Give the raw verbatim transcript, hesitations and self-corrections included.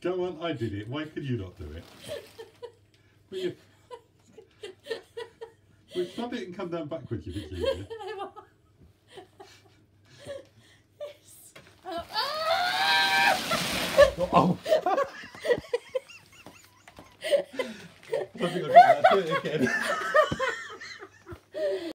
Come on, I did it. Why could you not do it? Will you... Well, stop it and come down backwards, you think you did. Yes. Oh. Oh!